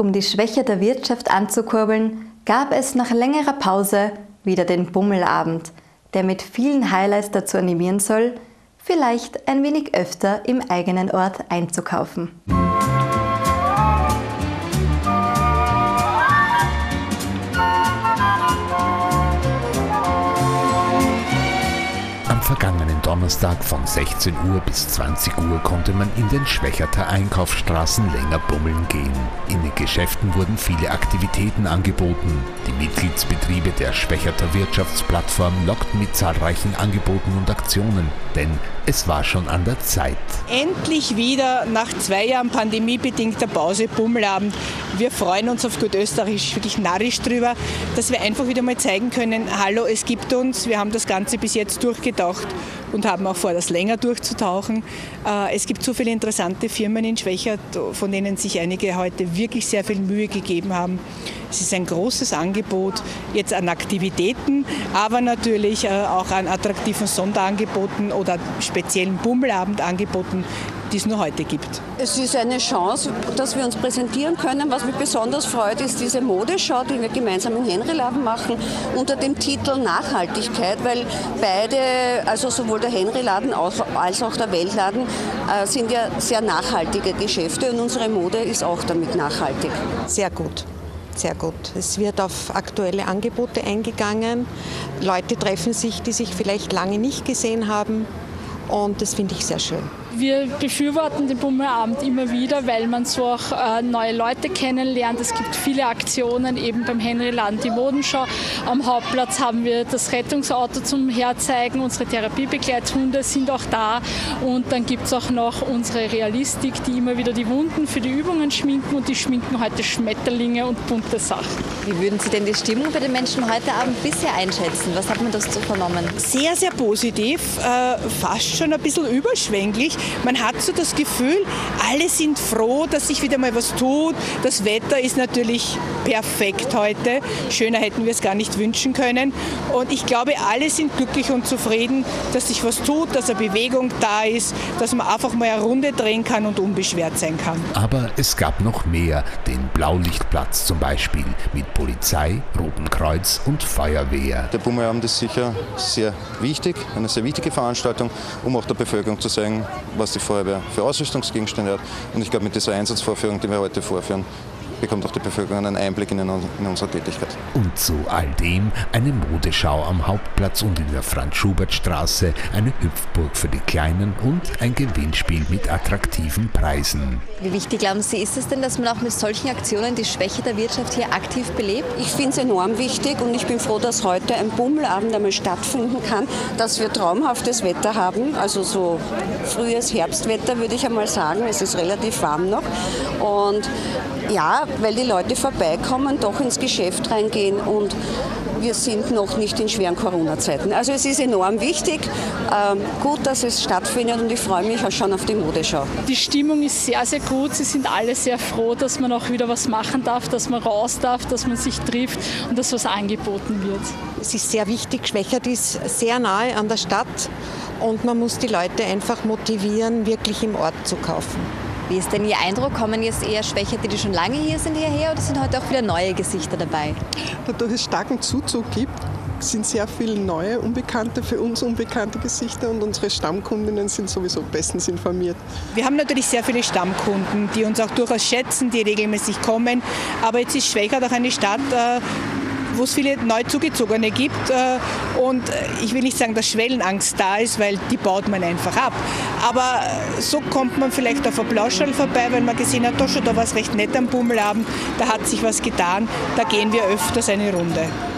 Um die Schwäche der Wirtschaft anzukurbeln, gab es nach längerer Pause wieder den Bummelabend, der mit vielen Highlights dazu animieren soll, vielleicht ein wenig öfter im eigenen Ort einzukaufen. Am vergangenen Donnerstag von 16 Uhr bis 20 Uhr konnte man in den Schwächerter Einkaufsstraßen länger bummeln gehen. In den Geschäften wurden viele Aktivitäten angeboten. Die Mitgliedsbetriebe der Schwächerter Wirtschaftsplattform lockten mit zahlreichen Angeboten und Aktionen, denn es war schon an der Zeit. Endlich wieder nach 2 Jahren pandemiebedingter Pause Bummelabend. Wir freuen uns auf gut Österreichisch wirklich narrisch drüber, dass wir einfach wieder mal zeigen können, hallo, es gibt uns, wir haben das Ganze bis jetzt durchgetaucht und haben auch vor, das länger durchzutauchen. Es gibt so viele interessante Firmen in Schwächert, von denen sich einige heute wirklich sehr viel Mühe gegeben haben. Es ist ein großes Angebot jetzt an Aktivitäten, aber natürlich auch an attraktiven Sonderangeboten oder speziellen Bummelabendangeboten, die es nur heute gibt. Es ist eine Chance, dass wir uns präsentieren können. Was mich besonders freut, ist diese Modeschau, die wir gemeinsam in Henryladen machen, unter dem Titel Nachhaltigkeit, weil beide, also sowohl der Henryladen als auch der Weltladen, sind ja sehr nachhaltige Geschäfte und unsere Mode ist auch damit nachhaltig. Sehr gut. Sehr gut. Es wird auf aktuelle Angebote eingegangen. Leute treffen sich, die sich vielleicht lange nicht gesehen haben. Und das finde ich sehr schön. Wir befürworten den Bummelabend immer wieder, weil man so auch neue Leute kennenlernt. Es gibt viele Aktionen, eben beim Henryladen die Modenschau. Am Hauptplatz haben wir das Rettungsauto zum Herzeigen. Unsere Therapiebegleithunde sind auch da. Und dann gibt es auch noch unsere Realistik, die immer wieder die Wunden für die Übungen schminken. Und die schminken heute Schmetterlinge und bunte Sachen. Wie würden Sie denn die Stimmung bei den Menschen heute Abend bisher einschätzen? Was hat man das so vernommen? Sehr, sehr positiv, fast schon ein bisschen überschwänglich. Man hat so das Gefühl, alle sind froh, dass sich wieder mal was tut. Das Wetter ist natürlich perfekt heute. Schöner hätten wir es gar nicht wünschen können. Und ich glaube, alle sind glücklich und zufrieden, dass sich was tut, dass eine Bewegung da ist, dass man einfach mal eine Runde drehen kann und unbeschwert sein kann. Aber es gab noch mehr, den Blaulichtplatz zum Beispiel, mit Polizei, Roten Kreuz und Feuerwehr. Der Bummelabend ist sicher sehr wichtig, eine sehr wichtige Veranstaltung, um auch der Bevölkerung zu zeigen, was die Feuerwehr für Ausrüstungsgegenstände hat. Und ich glaube, mit dieser Einsatzvorführung, die wir heute vorführen, bekommt auch die Bevölkerung einen Einblick in unsere Tätigkeit. Und zu all dem eine Modeschau am Hauptplatz und in der Franz-Schubert-Straße, eine Hüpfburg für die Kleinen und ein Gewinnspiel mit attraktiven Preisen. Wie wichtig, glauben Sie, ist es denn, dass man auch mit solchen Aktionen die Schwäche der Wirtschaft hier aktiv belebt? Ich finde es enorm wichtig und ich bin froh, dass heute ein Bummelabend einmal stattfinden kann, dass wir traumhaftes Wetter haben, also so frühes Herbstwetter würde ich einmal sagen, es ist relativ warm noch und ja, weil die Leute vorbeikommen, doch ins Geschäft reingehen und wir sind noch nicht in schweren Corona-Zeiten. Also es ist enorm wichtig, gut, dass es stattfindet und ich freue mich auch schon auf die Modeschau. Die Stimmung ist sehr, sehr gut. Sie sind alle sehr froh, dass man auch wieder was machen darf, dass man raus darf, dass man sich trifft und dass was angeboten wird. Es ist sehr wichtig, Schwächert ist sehr nahe an der Stadt und man muss die Leute einfach motivieren, wirklich im Ort zu kaufen. Wie ist denn Ihr Eindruck? Kommen jetzt eher Schwächerte, die schon lange hier sind, hierher oder sind heute auch wieder neue Gesichter dabei? Dadurch es starken Zuzug gibt, sind sehr viele neue, unbekannte, für uns unbekannte Gesichter und unsere Stammkundinnen sind sowieso bestens informiert. Wir haben natürlich sehr viele Stammkunden, die uns auch durchaus schätzen, die regelmäßig kommen. Aber jetzt ist Schwächert auch eine Stadt, wo es viele Neuzugezogene gibt und ich will nicht sagen, dass Schwellenangst da ist, weil die baut man einfach ab. Aber so kommt man vielleicht auf ein Plauschall vorbei, weil man gesehen hat, da war es recht nett am Bummelabend, da hat sich was getan, da gehen wir öfters eine Runde.